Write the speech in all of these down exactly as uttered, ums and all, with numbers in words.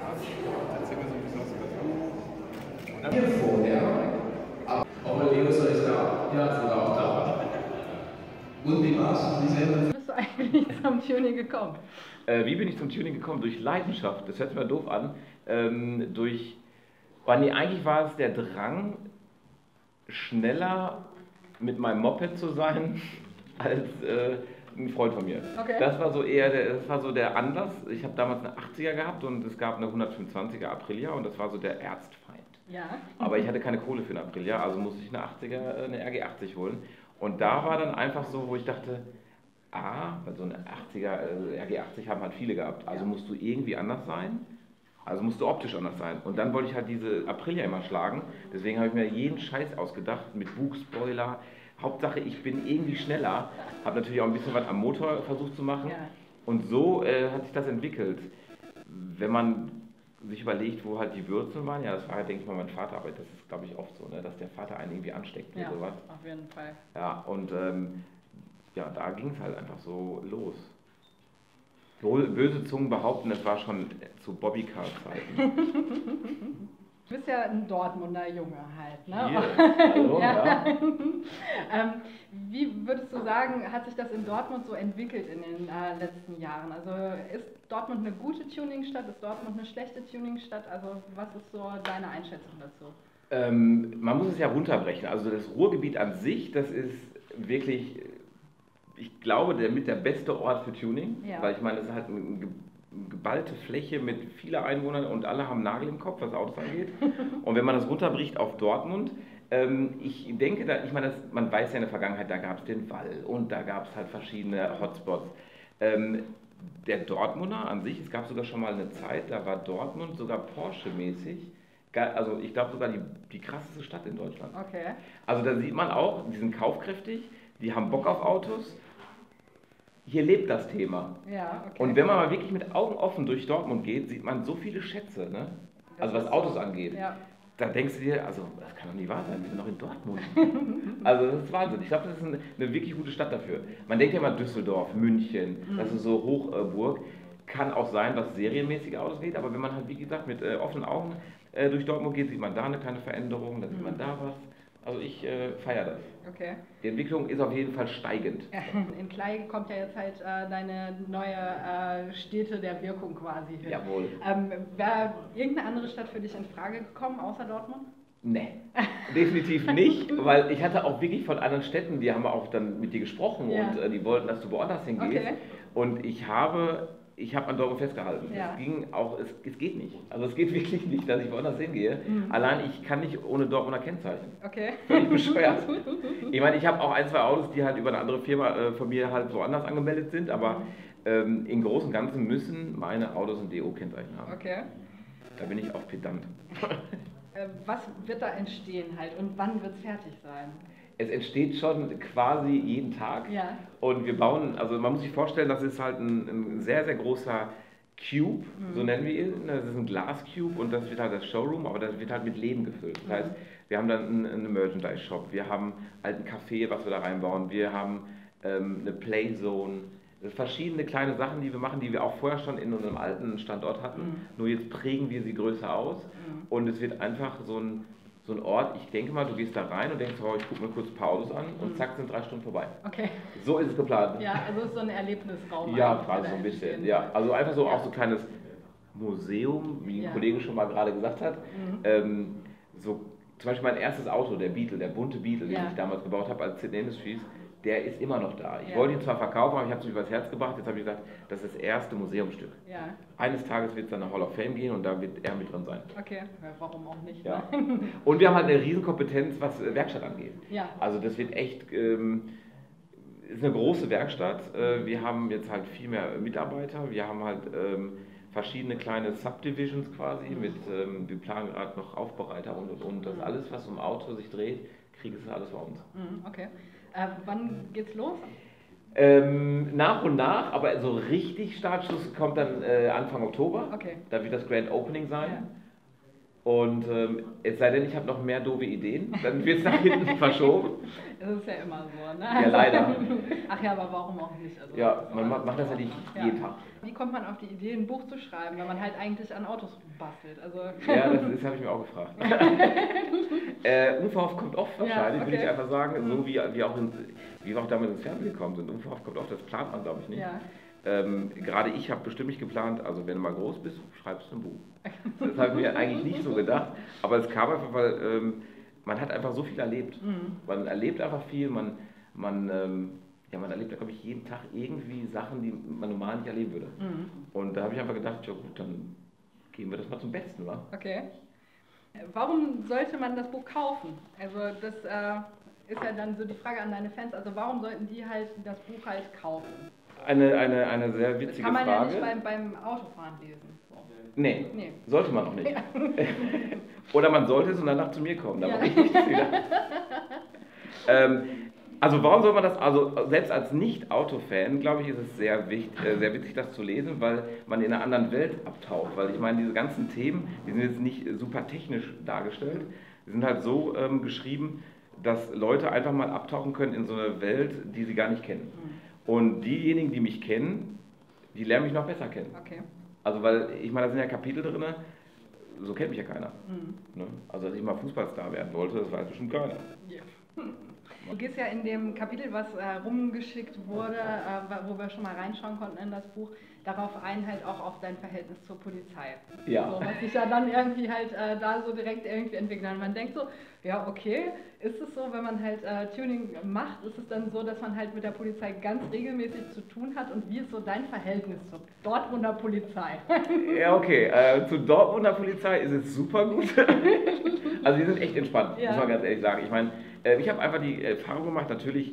Erzähl mir so ein bisschen was über das Buch. Hier vorher, aber Leo ist euch da. Ja, ist sogar auch da. Und wie war's? Wie selber? Wie bist du eigentlich zum Tuning gekommen? Äh, wie bin ich zum Tuning gekommen? Durch Leidenschaft. Das hört sich mal doof an. Ähm, durch, oh nee, eigentlich war es der Drang, schneller mit meinem Moped zu sein, als äh, ein Freund von mir. Okay. Das war so eher der, das war so der Anlass. Ich habe damals eine achtziger gehabt und es gab eine hundertfünfundzwanziger Aprilia und das war so der Erzfeind. Ja. Aber ich hatte keine Kohle für eine Aprilia, also musste ich eine achtziger, eine R G achtzig holen. Und da war dann einfach so, wo ich dachte, ah, weil so eine achtziger, äh, R G achtzig haben halt viele gehabt, also Ja. musst du irgendwie anders sein. Also musste optisch anders sein. Und dann wollte ich halt diese Aprilia immer schlagen. Deswegen habe ich mir jeden Scheiß ausgedacht mit Bugspoiler. Hauptsache, ich bin irgendwie schneller. Habe natürlich auch ein bisschen was am Motor versucht zu machen. Ja. Und so äh, hat sich das entwickelt. Wenn man sich überlegt, wo halt die Wurzeln waren, ja, das war ja, denke ich mal, mein Vater, aber das ist, glaube ich, oft so, ne, dass der Vater einen irgendwie ansteckt Ja, oder sowas. auf jeden Fall. Ja, und ähm, ja, da ging es halt einfach so los. Böse Zungen behaupten, das war schon zu Bobbycar-Zeiten. Du bist ja ein Dortmunder Junge halt, ne? Hier, hallo, ja. ja. ähm, wie würdest du sagen, hat sich das in Dortmund so entwickelt in den äh, letzten Jahren? Also ist Dortmund eine gute Tuningstadt, ist Dortmund eine schlechte Tuningstadt? Also was ist so deine Einschätzung dazu? Ähm, man muss es ja runterbrechen. Also das Ruhrgebiet an sich, das ist wirklich, ich glaube, der mit der beste Ort für Tuning, Ja. weil ich meine, es ist halt eine ge- geballte Fläche mit vielen Einwohnern und alle haben Nagel im Kopf, was Autos angeht. Und wenn man das runterbricht auf Dortmund, ähm, ich denke, da, ich meine, das, man weiß ja in der Vergangenheit, da gab es den Wall und da gab es halt verschiedene Hotspots. Ähm, der Dortmunder an sich, es gab sogar schon mal eine Zeit, da war Dortmund sogar Porsche-mäßig, ga- also ich glaube sogar die, die krasseste Stadt in Deutschland. Okay. Also da sieht man auch, die sind kaufkräftig, die haben Bock auf Autos. Hier lebt das Thema. Ja, okay. Und wenn man mal wirklich mit Augen offen durch Dortmund geht, sieht man so viele Schätze, ne? Also was ist Autos so. angeht. Ja. Da denkst du dir, also das kann doch nicht wahr sein, wir sind noch in Dortmund. Also das ist Wahnsinn. Ich glaube, das ist eine, eine wirklich gute Stadt dafür. Man denkt ja immer Düsseldorf, München, das ist so Hochburg. Kann auch sein, dass serienmäßige Autos geht, aber wenn man halt, wie gesagt, mit äh, offenen Augen äh, durch Dortmund geht, sieht man da eine kleine Veränderung, da sieht man da was. Also ich äh, feiere das. Okay. Die Entwicklung ist auf jeden Fall steigend. Ja, in Klei kommt ja jetzt halt äh, deine neue äh, Stätte der Wirkung quasi hin. Jawohl. Ähm, Wäre irgendeine andere Stadt für dich in Frage gekommen, außer Dortmund? Nee, definitiv nicht, weil ich hatte auch wirklich von anderen Städten, die haben auch dann mit dir gesprochen Ja. und äh, die wollten, dass du woanders hingehst. Okay. Und ich habe, ich habe an Dortmund festgehalten. Ja. Es ging auch, es, es geht nicht. Also es geht wirklich nicht, dass ich woanders hingehe. Mhm. Allein ich kann nicht ohne Dortmunder Kennzeichen. Okay. Völlig bescheuert. Ich meine, ich habe auch ein, zwei Autos, die halt über eine andere Firma äh, von mir halt woanders angemeldet sind, aber ähm, im Großen und Ganzen müssen meine Autos ein D O-Kennzeichen haben. Okay. Da bin ich auch pedant. Äh, was wird da entstehen halt und wann wird es fertig sein? Es entsteht schon quasi jeden Tag. Ja. Und wir bauen, also man muss sich vorstellen, das ist halt ein, ein sehr, sehr großer Cube, Mhm. so nennen wir ihn. Das ist ein Glascube und das wird halt das Showroom, aber das wird halt mit Leben gefüllt. Das heißt, wir haben dann einen, einen Merchandise-Shop, wir haben halt ein Café, was wir da reinbauen, wir haben ähm, eine Playzone, verschiedene kleine Sachen, die wir machen, die wir auch vorher schon in unserem alten Standort hatten. Mhm. Nur jetzt prägen wir sie größer aus Mhm. und es wird einfach so ein So ein Ort, ich denke mal, du gehst da rein und denkst, oh, ich gucke mir kurz ein paar Autos an und zack, sind drei Stunden vorbei. Okay. So ist es geplant. Ja, also es ist so ein Erlebnisraum. Ja, eigentlich, quasi der so ein da bisschen. entstehen Ja, soll. also einfach so Ja. auch so ein kleines Museum, wie Ja. ein Kollege schon mal gerade gesagt hat. Mhm. Ähm, so, zum Beispiel mein erstes Auto, der Beetle, der bunte Beetle, den Ja. ich damals gebaut habe als Sydney Industries, der ist immer noch da. Ich Ja. wollte ihn zwar verkaufen, aber ich habe es mir übers Herz gebracht. Jetzt habe ich gesagt, das ist das erste Museumsstück. Ja, Eines Tages wird es dann nach Hall of Fame gehen und da wird er mit drin sein. okay. Ja, warum auch nicht? Ja. Ne? Und wir haben halt eine Riesenkompetenz, was äh, Werkstatt angeht. Ja. Also das wird echt, ähm, ist eine große Werkstatt. Äh, wir haben jetzt halt viel mehr Mitarbeiter. Wir haben halt ähm, verschiedene kleine Subdivisions quasi. Mit, ähm, wir planen gerade noch Aufbereiter und und und. Das alles, was um Auto sich dreht, kriegt es alles bei uns. Mhm, okay. Äh, wann geht's los? Ähm, nach und nach, aber so richtig Startschuss kommt dann äh, Anfang Oktober. Okay. Da wird das Grand Opening sein. Ja. Und ähm, es sei denn, ich habe noch mehr doofe Ideen, dann wird es nach hinten verschoben. Das ist ja immer so, ne? Ja, leider. Ach ja, aber warum auch nicht? Also, Ja, man macht macht das ja nicht ja. jeden Tag. Wie kommt man auf die Idee, ein Buch zu schreiben, wenn man halt eigentlich an Autos bastelt? Also Ja, das, das habe ich mir auch gefragt. äh, unverhofft kommt oft wahrscheinlich, Ja, okay. würde ich einfach sagen, Mhm. so wie, wie, auch in, wie wir auch damals ins Fernsehen gekommen sind. Unverhofft kommt oft, das plant man, glaube ich, nicht. Ja. Ähm, gerade ich habe bestimmt nicht geplant, also wenn du mal groß bist, schreibst du ein Buch. Das habe ich mir eigentlich nicht so gedacht, aber es kam einfach, weil ähm, man hat einfach so viel erlebt. Mhm. Man erlebt einfach viel, man, man, ähm, ja, man erlebt, glaube ich, jeden Tag irgendwie Sachen, die man normal nicht erleben würde. Mhm. Und da habe ich einfach gedacht, ja gut, dann geben wir das mal zum Besten, wa? Okay. Warum sollte man das Buch kaufen? Also das äh, ist ja dann so die Frage an deine Fans, also warum sollten die halt das Buch halt kaufen? Eine, eine, eine sehr Das witzige kann man Frage. ja nicht beim, beim Autofahren lesen. So. Nee, Nee. sollte man noch nicht. Oder man sollte es und danach zu mir kommen, dann Ja. mache ich nichts wieder. ähm, also warum soll man das, also selbst als Nicht-Auto-Fan, glaube ich, ist es sehr wichtig, äh, sehr witzig, das zu lesen, weil man in einer anderen Welt abtaucht. Weil ich meine, diese ganzen Themen, die sind jetzt nicht super technisch dargestellt, die sind halt so ähm, geschrieben, dass Leute einfach mal abtauchen können in so eine Welt, die sie gar nicht kennen. Und diejenigen, die mich kennen, die lernen mich noch besser kennen. Okay. Also weil, ich meine, da sind ja Kapitel drin, so kennt mich ja keiner. Mhm. Ne? Also als ich mal Fußballstar werden wollte, das weiß bestimmt keiner. Ja. Du gehst ja in dem Kapitel, was äh, rumgeschickt wurde, äh, wo wir schon mal reinschauen konnten in das Buch, darauf ein, halt auch auf dein Verhältnis zur Polizei. Ja. So, was sich ja dann irgendwie halt äh, da so direkt irgendwie entwickelt. Und man denkt so, ja okay, ist es so, wenn man halt äh, Tuning macht, ist es dann so, dass man halt mit der Polizei ganz regelmäßig zu tun hat, und wie ist so dein Verhältnis zur Dortmunder Polizei? Ja, okay. Äh, zur Dortmunder Polizei ist es super gut. Also die sind echt entspannt, Ja. muss man ganz ehrlich sagen. Ich meine, äh, ich habe einfach die Erfahrung gemacht, natürlich,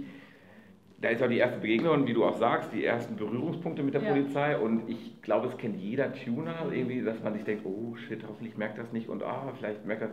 da ist auch die erste Begegnung und wie du auch sagst, die ersten Berührungspunkte mit der Ja. Polizei, und ich glaube, es kennt jeder Tuner irgendwie, dass man sich denkt, oh shit, hoffentlich merkt das nicht und ah, vielleicht merkt das.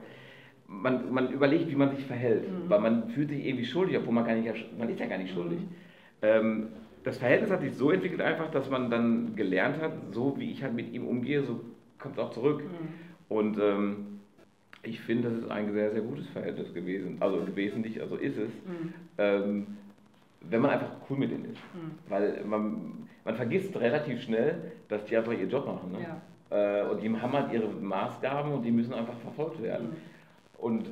Man, man überlegt, wie man sich verhält, Mhm. weil man fühlt sich irgendwie schuldig, obwohl man gar nicht, man ist ja gar nicht schuldig. Ähm, das Verhältnis hat sich so entwickelt einfach, dass man dann gelernt hat, so wie ich halt mit ihm umgehe, so kommt es auch zurück. Mhm. Und ähm, ich finde, das ist ein sehr, sehr gutes Verhältnis gewesen. Also gewesen nicht, also ist es. Mhm. Ähm, wenn man einfach cool mit denen ist. Mhm. Weil man, man vergisst relativ schnell, dass die einfach ihren Job machen. Ne? Ja. Äh, und die haben halt ihre Maßgaben und die müssen einfach verfolgt werden. Mhm. Und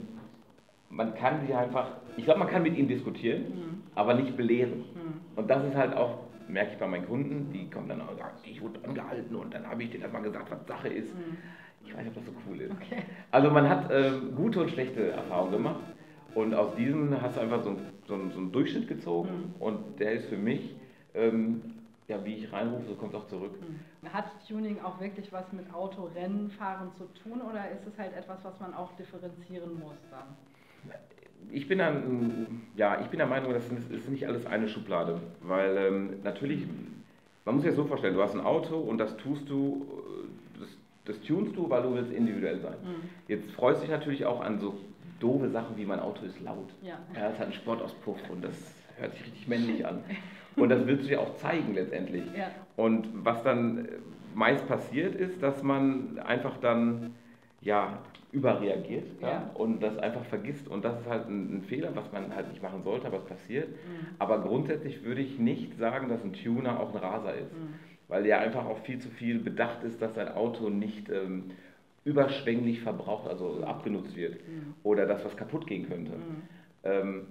man kann sie einfach, ich glaube, man kann mit ihnen diskutieren, Mhm. aber nicht belehren. Mhm. Und das ist halt auch, merke ich bei meinen Kunden, die kommen dann auch und sagen, ich wurde angehalten und dann habe ich denen erstmal gesagt, was Sache ist. Mhm. Ich weiß nicht, ob das so cool ist. Okay. Also man hat ähm, gute und schlechte Erfahrungen gemacht, und aus diesem hast du einfach so, so, so einen Durchschnitt gezogen, Mhm. und der ist für mich, ähm, ja, wie ich reinrufe, so kommt es auch zurück. Hat Tuning auch wirklich was mit Autorennenfahren zu tun, oder ist es halt etwas, was man auch differenzieren muss dann? Ich bin, dann, ja, ich bin der Meinung, das ist, ist nicht alles eine Schublade, weil ähm, natürlich, man muss sich das so vorstellen, du hast ein Auto und das tust du, das, das tunst du, weil du willst individuell sein. Mhm. Jetzt freust du dich natürlich auch an so doofe Sachen wie mein Auto ist laut. Ja. Ja, es hat einen Sportauspuff und das hört sich richtig männlich an. Und das willst du ja auch zeigen letztendlich. Ja. Und was dann meist passiert ist, dass man einfach dann ja, überreagiert, ja. Ja. Und das einfach vergisst. Und das ist halt ein, ein Fehler, was man halt nicht machen sollte, aber es passiert. Mhm. Aber grundsätzlich würde ich nicht sagen, dass ein Tuner auch ein Raser ist. Mhm. Weil der einfach auch viel zu viel bedacht ist, dass sein Auto nicht ähm, überschwänglich verbraucht, also abgenutzt wird. Mhm. Oder dass was kaputt gehen könnte. Mhm. Ähm,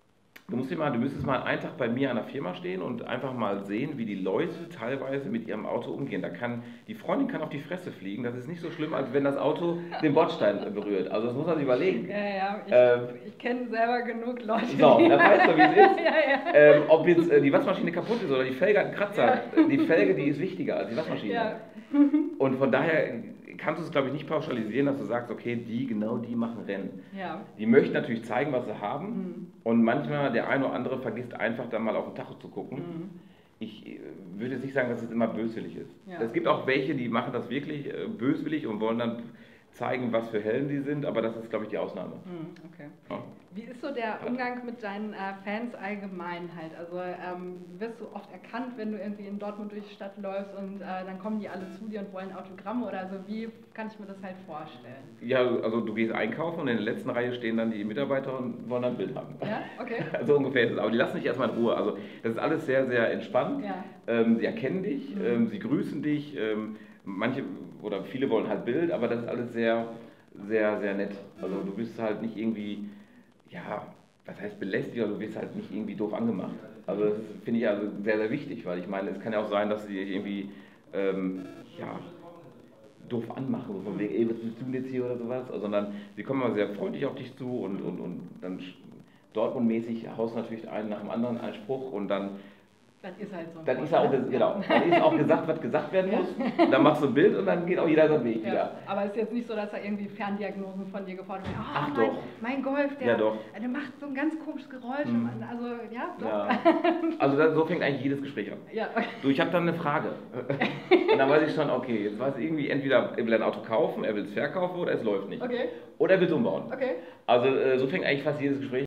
Du musst dir mal, du müsstest mal einen Tag bei mir an der Firma stehen und einfach mal sehen, wie die Leute teilweise mit ihrem Auto umgehen. Da kann, die Freundin kann auf die Fresse fliegen, das ist nicht so schlimm, als wenn das Auto den Bordstein berührt. Also das muss man sich überlegen. Ja, ja, ich, Ähm, ich kenne selber genug Leute. So, die- dann weißt du, wie es ist. ja, ja. Ähm, ob jetzt äh, die Waschmaschine kaputt ist oder die Felge hat einen Kratzer, die Felge, die ist wichtiger als die Waschmaschine. Ja. Und von daher kannst du es, glaube ich, nicht pauschalisieren, dass du sagst, okay, die, genau die machen Rennen. Ja. Die möchten natürlich zeigen, was sie haben, Mhm. und manchmal der eine oder andere vergisst einfach dann mal auf den Tacho zu gucken. Mhm. Ich äh, würde jetzt nicht sagen, dass es immer böswillig ist. Ja. Es gibt auch welche, die machen das wirklich äh, böswillig und wollen dann zeigen, was für Helden die sind, aber das ist, glaube ich, die Ausnahme. Hm, okay. Ja. Wie ist so der Umgang mit deinen äh, Fans allgemein halt? Also ähm, wirst du oft erkannt, wenn du irgendwie in Dortmund durch die Stadt läufst und äh, dann kommen die alle zu dir und wollen Autogramme oder also wie kann ich mir das halt vorstellen? Ja, also du gehst einkaufen und in der letzten Reihe stehen dann die Mitarbeiter und wollen dann ein Bild haben. Ja, okay. So ungefähr ist es. Aber die lassen dich erstmal in Ruhe. Also das ist alles sehr, sehr entspannt. Ja. Ähm, sie erkennen dich, Mhm. ähm, sie grüßen dich. Ähm, manche oder viele wollen halt Bild, aber das ist alles sehr, sehr, sehr nett. Also du bist halt nicht irgendwie, ja, was heißt belästigt, aber du wirst halt nicht irgendwie doof angemacht. Also das ist, finde ich, also sehr, sehr wichtig, weil ich meine, es kann ja auch sein, dass sie dich irgendwie, ähm, ja, doof anmachen, so von wegen, ey, was willst du denn jetzt hier oder sowas, sondern sie kommen immer sehr freundlich auf dich zu und, und, und dann Dortmund-mäßig haust natürlich einen nach dem anderen einen Spruch und dann Dann ist halt so. dann ist auch, genau, dann ist auch gesagt, was gesagt werden muss. Dann machst du ein Bild und dann geht auch jeder seinen Weg Ja, wieder. aber es ist jetzt nicht so, dass da irgendwie Ferndiagnosen von dir gefordert werden. Oh, Ach, mein, doch. mein Golf, der, Ja, doch. der macht so ein ganz komisches Geräusch. Mhm. Also, ja, doch. Ja. Also das, so fängt eigentlich jedes Gespräch an. Ja. Du, ich habe dann eine Frage. Und dann weiß ich schon, okay, jetzt weiß ich irgendwie, entweder er will ein Auto kaufen, er will es verkaufen oder es läuft nicht. Okay, Oder er will es umbauen. okay. Also äh, so fängt eigentlich fast jedes Gespräch